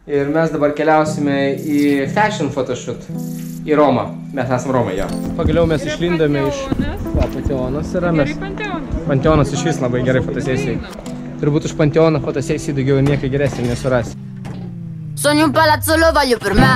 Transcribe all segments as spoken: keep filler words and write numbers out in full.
Ir mes dabar keliausime į fashion photoshoot į Romą. Mes esam Romai, jo. Pagaliau mes išlindame iš... Va, Panteonas yra mes. Panteonas iš vis labai gerai fotosesijai. Turbūt už Panteoną fotosesijai daugiau niekai geresnį nesurasi. Sogno un palazzo, lo voglio per me.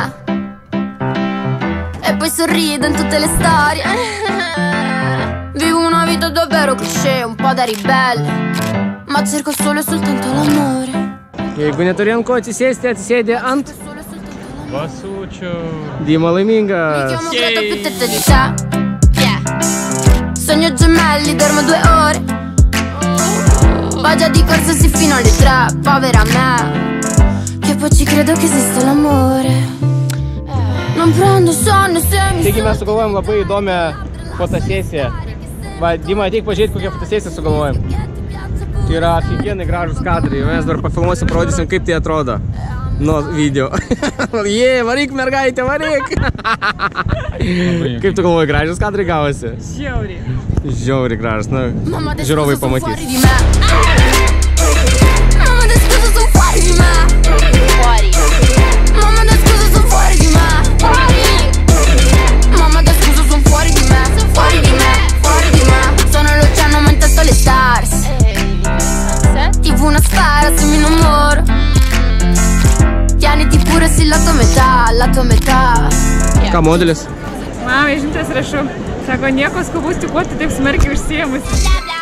E poi sorrido in tutte le storie. Vivo una vita davvero cliché, un po' da ribelle. Ma cerco solo e soltanto l'amore. Jeigu neturi ant ko atsisėsti, atsisėdė ant... Basučio. Dima laimingas. Mi chiamo Greta più tette di te. Yeah. Sogno gemelli, dormo due ore. Vado di corsa sì fino alle tre. Povera me, che poi ci credo che esista l'amore. Non prendo sonno se mi... Taigi mes sugalvojom labai įdomią fotosesiją. Va, Dima, ateik pažiūrėti, kokią fotosesiją sugalvojom. Tai yra afigienai gražus kadrai. Mes dar pafilmuosim, parodysim, kaip tai atrodo. Nuo video. Jee, varyk mergaitė, varyk! Kaip tu galvoji, gražus kadrai gavosi? Žiauriai. Žiauriai gražus, nu, žiūrovai pamatys. Una spara se mi innamoro. Tieniti pure sì la tua metà, la tua metà. Ką modelis? Mamai, žinutės rašau. Sako, nieko skubaus, tik kuo tu taip smarkiai užsiėmusi.